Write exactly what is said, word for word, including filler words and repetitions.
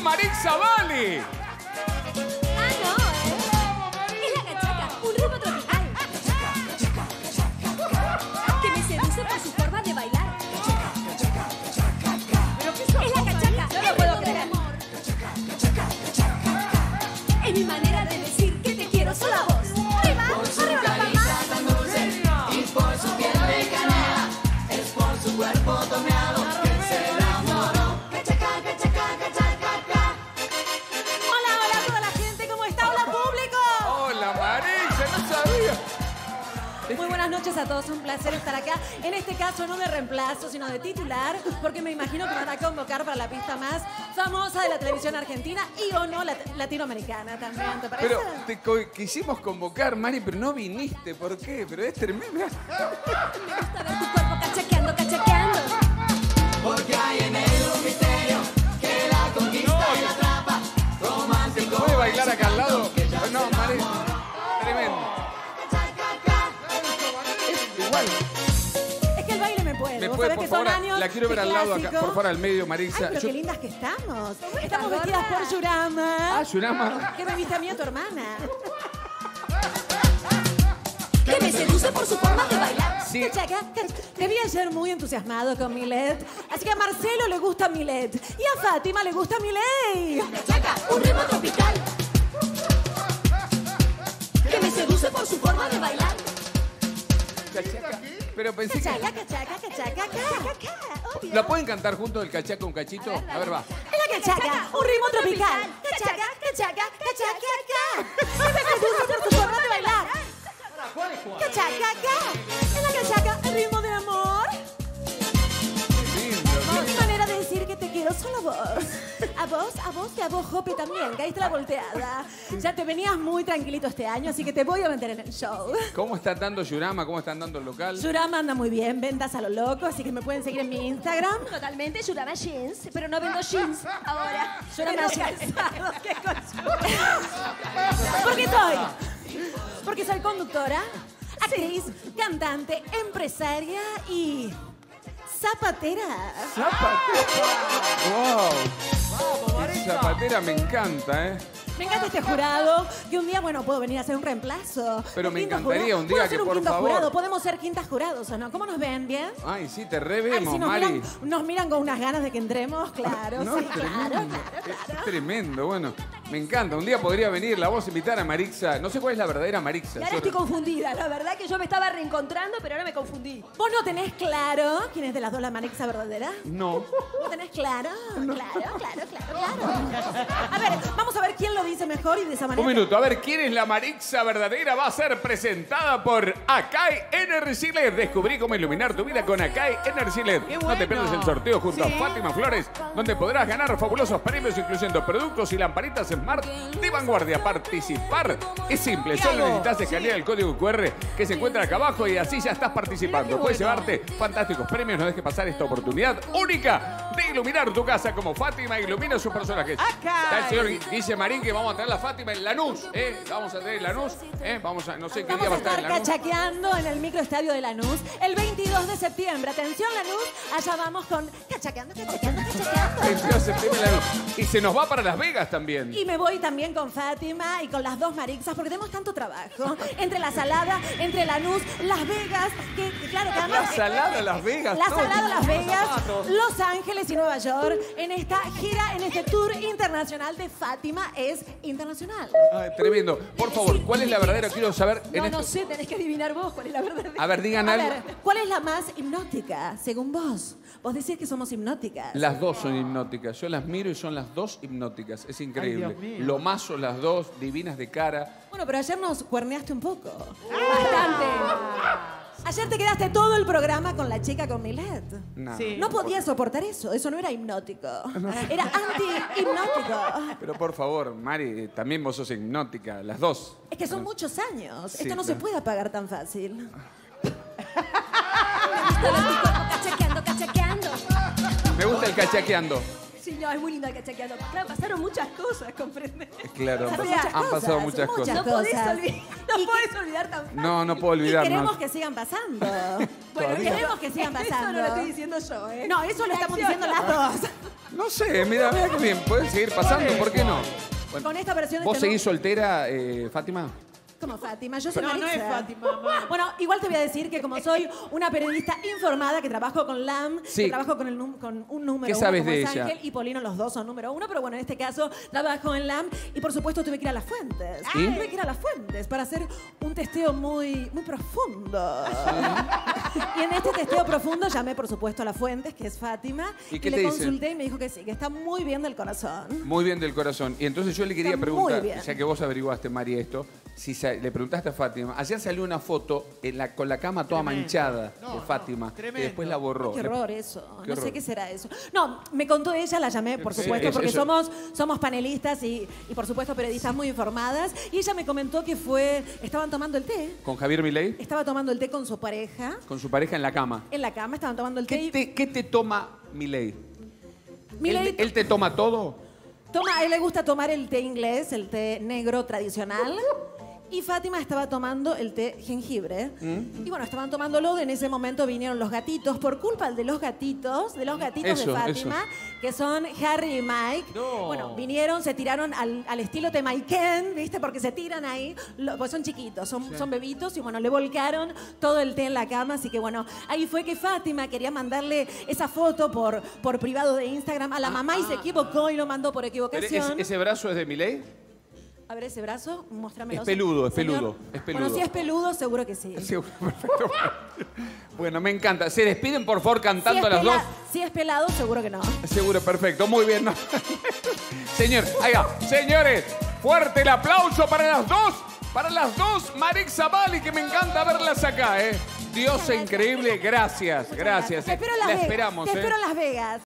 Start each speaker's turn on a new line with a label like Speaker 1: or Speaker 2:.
Speaker 1: Marixa Vali.
Speaker 2: Ah, no, ¿eh? Es la cachaca, un ritmo tropical. Que me seduce por su forma de bailar.
Speaker 3: ¿Pero qué son?
Speaker 2: Es la cachaca,
Speaker 3: No
Speaker 2: el
Speaker 3: lo puedo
Speaker 2: ritmo del
Speaker 3: creer.
Speaker 2: amor. Es mi manera de decir que te quiero solo a vos. ¡Arriba! ¡Arriba la palma!
Speaker 4: Y por su piel de canela, es por su cuerpo tomeado que se enamoró. Cachaca, cachaca, cachaca.
Speaker 2: Hola, hola a toda la gente, ¿cómo está? Hola, público.
Speaker 1: Hola, Marixa, no sabía.
Speaker 2: Muy buenas noches a todos, un placer estar acá. En este caso no de reemplazo, sino de titular, porque me imagino que me van a convocar para la pista más famosa de la televisión argentina y o no lat latinoamericana también, ¿te parece?
Speaker 1: Pero te co- quisimos convocar, Mari, pero no viniste. ¿Por qué? Pero es tremendo.
Speaker 2: Me gusta ver tu cuerpo cachaqueando, cachaqueando.
Speaker 4: Porque hay en él un misterio que la conquista y la atrapa. Romántico.
Speaker 1: ¿Puede bailar acá al lado? No, Mari. Tremendo. Igual.
Speaker 2: Es que el baile me puede.
Speaker 1: ¿Me
Speaker 2: Vos
Speaker 1: puede,
Speaker 2: sabés
Speaker 1: por
Speaker 2: que son
Speaker 1: favor?
Speaker 2: años
Speaker 1: La quiero ver
Speaker 2: de
Speaker 1: al lado acá,
Speaker 2: clásico.
Speaker 1: por favor, al medio,
Speaker 2: Ay,
Speaker 1: Marixa.
Speaker 2: pero
Speaker 1: Yo-
Speaker 2: qué lindas que estamos. Estamos
Speaker 3: gorda?
Speaker 2: vestidas por Yurama.
Speaker 1: Ah, Yurama.
Speaker 2: ¿Qué me viste a mí a tu hermana? Que me seduce por su forma de bailar.
Speaker 1: Sí.
Speaker 2: Cachaca, cachaca. Te vi ayer muy entusiasmado con Milet. Así que a Marcelo le gusta Milet. Y a Fátima le gusta Milei.
Speaker 4: Cachaca, un ritmo tropical.
Speaker 2: Que me seduce por su forma de bailar.
Speaker 1: Cachaca. Pero pensé que...
Speaker 2: Cachaca, cachaca, cachaca, cachaca. Obvio.
Speaker 1: ¿La pueden cantar juntos el cachaca un cachito? A ver, va.
Speaker 2: Es la cachaca, un ritmo tropical. Cachaca, cachaca, cachaca, que me seduce por su forma de bailar. Cachaca, es la cachaca, el ritmo del amor.
Speaker 1: Lindo.
Speaker 2: Mi manera de decir que te quiero solo a vos. A vos, a vos y a vos, Jope, también. Caíste la volteada. Ya te venías muy tranquilito este año, así que te voy a meter en el show.
Speaker 1: ¿Cómo está dando Yurama? ¿Cómo están dando el local?
Speaker 2: Yurama anda muy bien, ventas a lo loco, así que me pueden seguir en mi Instagram.
Speaker 3: Totalmente, Yurama Jeans, pero no vendo jeans ahora.
Speaker 2: Yurama
Speaker 3: Vendo
Speaker 2: Jeans.
Speaker 3: calzados, qué cosa.
Speaker 2: ¿Por qué soy? Porque soy conductora, actriz, cantante, empresaria y zapatera.
Speaker 1: ¡Zapatera! ¡Wow! Zapatera me encanta, ¿eh?
Speaker 2: Me encanta este jurado, que un día, bueno, puedo venir a hacer un reemplazo.
Speaker 1: Pero
Speaker 2: Un
Speaker 1: me
Speaker 2: quinto
Speaker 1: encantaría
Speaker 2: jurado.
Speaker 1: un día
Speaker 2: ¿Puedo
Speaker 1: que,
Speaker 2: ser un
Speaker 1: por
Speaker 2: quinto
Speaker 1: favor.
Speaker 2: jurado? Podemos ser quintas jurados, ¿o no? ¿Cómo nos ven? ¿Bien?
Speaker 1: Ay, sí, te
Speaker 2: Ay,
Speaker 1: revemos,
Speaker 2: si nos
Speaker 1: Mari.
Speaker 2: miran, nos miran con unas ganas de que entremos, claro,
Speaker 1: No,
Speaker 2: sí,
Speaker 1: es
Speaker 2: claro,
Speaker 1: tremendo.
Speaker 2: claro,
Speaker 1: Es
Speaker 2: claro.
Speaker 1: tremendo, bueno. Me encanta. Un día podría venir, la vamos a invitar a Marixa. No sé cuál es la verdadera Marixa.
Speaker 3: Y ahora
Speaker 1: Yo-
Speaker 3: estoy confundida, la verdad que yo me estaba reencontrando, pero ahora me confundí.
Speaker 2: ¿Vos no tenés claro quién es de las dos la Marixa verdadera?
Speaker 1: No.
Speaker 2: ¿No tenés claro? Claro, claro, claro, claro. A ver, vamos a ver quién lo dice mejor y de esa manera.
Speaker 1: Un minuto, a ver, ¿quién es la Marixa verdadera? Va a ser presentada por Akai Energy L E D. Descubrí cómo iluminar tu vida con Akai Energy L E D. No te pierdas el sorteo junto a Fátima Flores, donde podrás ganar fabulosos premios, incluyendo productos y lamparitas Smart de vanguardia. Participar es simple, solo necesitas escanear el código cu erre que se encuentra acá abajo y así ya estás participando. Puedes llevarte fantásticos premios, no dejes pasar esta oportunidad única de iluminar tu casa como Fátima ilumina sus personajes. Está el señor Guille Marín que vamos a traer a Fátima en Lanús, ¿eh? Vamos a traer en Lanús, ¿eh? Vamos a, no sé qué día
Speaker 2: Vamos
Speaker 1: va
Speaker 2: a
Speaker 1: a estar en
Speaker 2: estar
Speaker 1: Lanús.
Speaker 2: cachaqueando en el microestadio de Lanús el veintidós de septiembre. Atención, Lanús, allá vamos con cachaqueando, cachaqueando, cachaqueando.
Speaker 1: veintidós de septiembre en Lanús. Y se nos va para Las Vegas también.
Speaker 2: Y me voy también con Fátima y con las dos Marixas porque tenemos tanto trabajo. Entre la Salada, entre Lanús, Las Vegas, que, que claro que además...
Speaker 1: La Salada, Las Vegas.
Speaker 2: La
Speaker 1: todo.
Speaker 2: Salada, Las Vegas, Los Ángeles y Nueva York en esta gira, en este tour internacional de Fátima es internacional.
Speaker 1: Ay, tremendo. Por favor, ¿cuál es la verdadera? Quiero saber. En
Speaker 3: No,
Speaker 1: esto-
Speaker 3: no sé, tenés que adivinar vos cuál es la verdad.
Speaker 1: A ver, digan
Speaker 2: A
Speaker 1: algo.
Speaker 2: ver, ¿cuál es la más hipnótica, según vos? Vos decís que somos hipnóticas.
Speaker 1: Las dos son hipnóticas. Yo las miro y son las dos hipnóticas. Es increíble.
Speaker 5: Ay, Dios mío.
Speaker 1: Lo más son las dos, divinas de cara.
Speaker 2: Bueno, pero ayer nos cuerneaste un poco.
Speaker 3: Bastante.
Speaker 2: Ayer te quedaste todo el programa con la chica con Milet.
Speaker 1: No.
Speaker 5: Sí.
Speaker 2: No podías soportar eso, eso no era hipnótico. Era anti-hipnótico.
Speaker 1: Pero por favor, Mari, eh, también vos sos hipnótica. Las dos.
Speaker 2: Es que son muchos años.
Speaker 1: Sí,
Speaker 2: Esto no se
Speaker 1: claro.
Speaker 2: puede apagar tan fácil.
Speaker 3: Cachaqueando, cachaqueando.
Speaker 1: Me gusta el cachaqueando.
Speaker 3: Sí, no, es muy lindo el cachaqueando. Claro, pasaron muchas cosas, ¿comprendés?
Speaker 1: Claro, han,
Speaker 2: Pasaron
Speaker 1: pas-
Speaker 2: muchas
Speaker 1: han pasado
Speaker 2: cosas,
Speaker 1: muchas
Speaker 2: muchas
Speaker 1: cosas.
Speaker 3: No podés,
Speaker 2: cosas.
Speaker 3: olvidar, no podés olvidar tan fácil.
Speaker 1: No, no puedo
Speaker 2: Y
Speaker 1: olvidarnos.
Speaker 2: queremos que sigan pasando.
Speaker 3: Bueno,
Speaker 1: Todavía.
Speaker 2: Queremos que sigan
Speaker 3: Eso
Speaker 2: pasando.
Speaker 3: no lo estoy diciendo yo, ¿eh?
Speaker 2: No, eso lo
Speaker 3: La
Speaker 2: estamos
Speaker 3: acción
Speaker 2: diciendo
Speaker 3: no.
Speaker 2: las dos.
Speaker 1: No sé, mira, mira que bien. Pueden seguir pasando, ¿por qué no? Bueno,
Speaker 2: Con esta versión...
Speaker 1: ¿vos
Speaker 2: este
Speaker 1: seguís
Speaker 2: no-
Speaker 1: soltera, eh, Fátima?
Speaker 2: Como Fátima, yo soy
Speaker 3: No, no
Speaker 2: Maritza.
Speaker 3: es Fátima, mamá.
Speaker 2: Bueno, igual te voy a decir que como soy una periodista informada que trabajo con L A M,
Speaker 1: Sí.
Speaker 2: que trabajo con, el num- con un número
Speaker 1: ¿Qué
Speaker 2: uno
Speaker 1: sabes
Speaker 2: como
Speaker 1: de
Speaker 2: es
Speaker 1: ella?
Speaker 2: Ángel y Polino, los dos son número uno, pero bueno, en este caso trabajo en L A M y por supuesto tuve que ir a Las Fuentes.
Speaker 1: ¿Sí?
Speaker 2: Tuve que ir a Las Fuentes para hacer un testeo muy, muy profundo. Y en este testeo profundo llamé por supuesto a Las Fuentes, que es Fátima,
Speaker 1: ¿Y qué
Speaker 2: le
Speaker 1: te dice?
Speaker 2: consulté y me dijo que sí, que está muy bien del corazón.
Speaker 1: Muy bien del corazón. Y entonces yo le quería
Speaker 2: Está muy
Speaker 1: preguntar,
Speaker 2: bien.
Speaker 1: ya que vos averiguaste, María, esto, si sa- le preguntaste a Fátima, ayer salió una foto en la, con la cama toda
Speaker 3: Tremendo.
Speaker 1: manchada
Speaker 3: No,
Speaker 1: de
Speaker 3: no,
Speaker 1: Fátima,
Speaker 3: tremendo.
Speaker 1: y después la borró.
Speaker 2: Qué
Speaker 1: Le-
Speaker 2: horror eso.
Speaker 1: Qué
Speaker 2: no
Speaker 1: horror.
Speaker 2: sé qué será eso. No, me contó ella, la llamé, por
Speaker 1: Sí,
Speaker 2: supuesto,
Speaker 1: eso-
Speaker 2: porque
Speaker 1: eso-
Speaker 2: somos, somos panelistas y, y, por supuesto, periodistas muy informadas. Y ella me comentó que fue, estaban tomando el té.
Speaker 1: Con Javier Milei,
Speaker 2: Estaba tomando el té con su pareja.
Speaker 1: con su pareja en la cama.
Speaker 2: En la cama, estaban tomando el té.
Speaker 1: ¿Qué
Speaker 2: y
Speaker 1: te, qué te toma Milei?
Speaker 2: Milei
Speaker 1: ¿Él, él te toma todo?
Speaker 2: toma, a él le gusta tomar el té inglés, el té negro tradicional. Y Fátima estaba tomando el té jengibre.
Speaker 1: ¿Mm?
Speaker 2: Y bueno, estaban tomándolo. En ese momento vinieron los gatitos. Por culpa de los gatitos, de los gatitos
Speaker 1: Eso,
Speaker 2: de Fátima, que son Harry y Mike.
Speaker 3: No.
Speaker 2: Bueno, vinieron, se tiraron al, al estilo Temaiken, ¿viste? Porque se tiran ahí. Lo- pues son chiquitos, son, son bebitos. Y bueno, le volcaron todo el té en la cama. Así que bueno, ahí fue que Fátima quería mandarle esa foto por, por privado de Instagram a la mamá y se equivocó y lo mandó por
Speaker 1: Pero
Speaker 2: equivocación.
Speaker 1: ¿ese, ese brazo es de Milei?
Speaker 2: A ver ese brazo, muéstramelo.
Speaker 1: Es peludo, es
Speaker 2: señor.
Speaker 1: peludo, es peludo.
Speaker 2: Bueno, si es peludo, seguro que sí.
Speaker 1: Seguro, perfecto. Bueno, me encanta. ¿Se despiden, por favor,
Speaker 2: Si
Speaker 1: cantando
Speaker 2: es,
Speaker 1: a las
Speaker 2: pela-
Speaker 1: dos?
Speaker 2: si es pelado, seguro que no.
Speaker 1: Seguro, perfecto. Muy bien. ¿no? Señor, ahí va. Señores, fuerte el aplauso para las dos. Para las dos, Marixa Bali, que me encanta verlas acá, ¿eh? Diosa increíble, gracias,
Speaker 2: Muchas
Speaker 1: gracias.
Speaker 2: Te
Speaker 1: eh.
Speaker 2: espero en Las
Speaker 1: La
Speaker 2: Vegas.
Speaker 1: esperamos,
Speaker 2: Te
Speaker 1: ¿eh?
Speaker 2: espero en Las Vegas.